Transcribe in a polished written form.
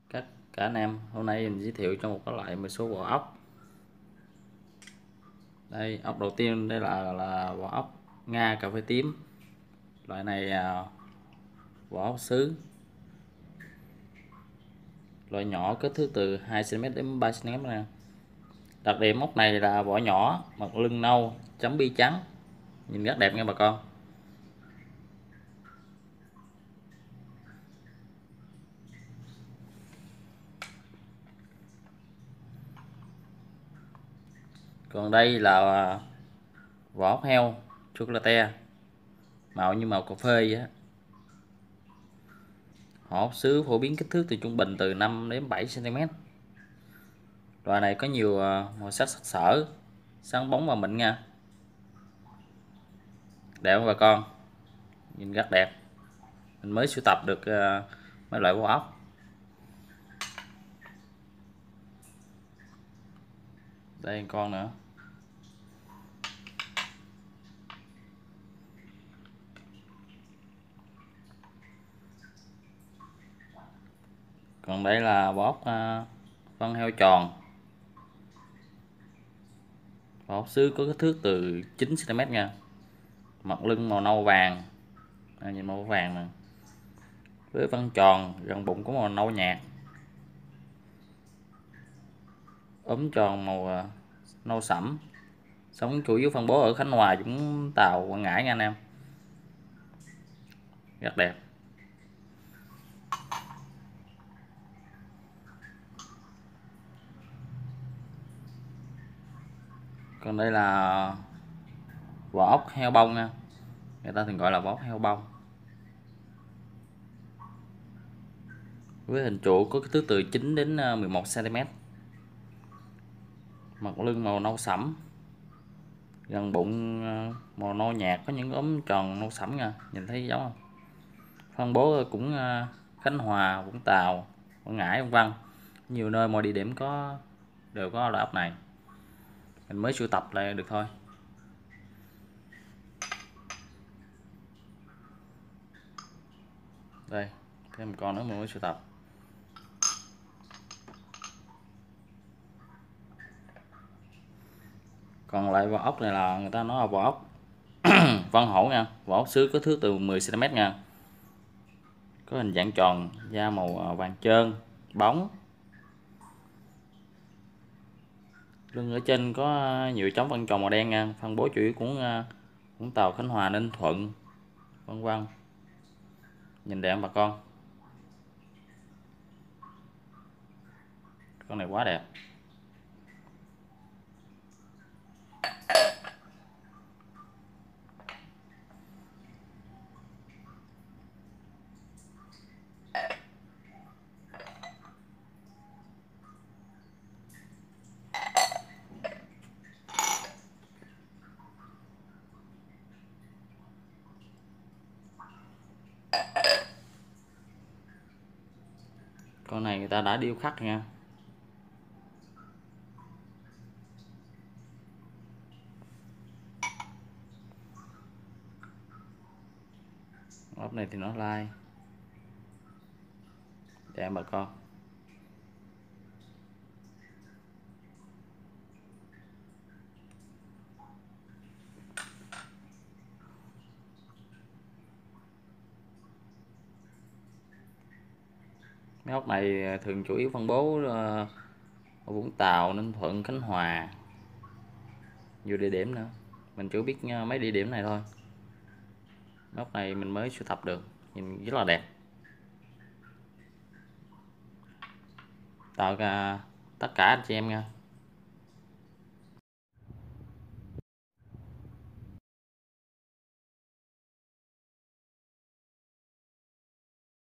Cả anh em, hôm nay mình giới thiệu cho một cái loại một số vỏ ốc. Đây, ốc đầu tiên đây là vỏ ốc Nga cà phê tím. Loại này vỏ ốc sứ, loại nhỏ, kích thước từ 2 cm đến 3 cm nè. Đặc điểm ốc này là vỏ nhỏ, mặt lưng nâu, chấm bi trắng, nhìn rất đẹp nha bà con. Còn đây là vỏ ốc heo chocolate, màu như màu cà phê vậy á. Vỏ ốc sứ phổ biến, kích thước từ trung bình từ 5 đến 7 cm. Loại này có nhiều màu sắc sặc sỡ, sáng bóng và mịn nha. Đẹp không bà con? Nhìn rất đẹp. Mình mới sưu tập được mấy loại vỏ ốc. Đây con nữa. Còn đây là vỏ ốc phân heo tròn. Vỏ ốc sứ có kích thước từ 9 cm nha. Mặt lưng màu nâu vàng. Nhìn màu vàng nè. Với phân tròn, gần bụng có màu nâu nhạt. Ốm tròn màu nâu sẫm. Sống chủ yếu phân bố ở Khánh Hòa, Vũng Tàu, Quảng Ngãi nha anh em. Rất đẹp. Còn đây là vỏ ốc heo bông nha. Người ta thường gọi là vỏ ốc heo bông. Với hình trụ có kích thước từ 9 đến 11 cm. Mặt lưng màu nâu sẫm, gần bụng màu nâu nhạt, có những ốm tròn nâu sẫm nha, nhìn thấy giống không? Phân bố cũng Khánh Hòa, Vũng Tàu, Quảng Ngãi, vân vân, nhiều nơi, mọi địa điểm đều có loại ốc này. Mình mới sưu tập lại được thôi. Đây, thêm một con nữa mình mới sưu tập. Còn lại vỏ ốc này là người ta nói là vỏ ốc Văn Hổ nha, vỏ ốc sứ có thước từ 10 cm nha. Có hình dạng tròn, da màu vàng trơn, bóng. Lưng ở trên có nhiều chấm vân tròn màu đen nha, phân bố chủ yếu cũng Vũng Tàu, Khánh Hòa, Ninh Thuận, vân vân. Nhìn đẹp bà con. Con này quá đẹp. Con này người ta đã điêu khắc nha. Ốc này thì nó lai. Đẹp bà con. Mấy ốc này thường chủ yếu phân bố ở Vũng Tàu, Ninh Thuận, Khánh Hòa, nhiều địa điểm nữa. Mình chỉ biết mấy địa điểm này thôi. Mấy ốc này mình mới sưu tập được, nhìn rất là đẹp. Chào tất cả anh chị em nha.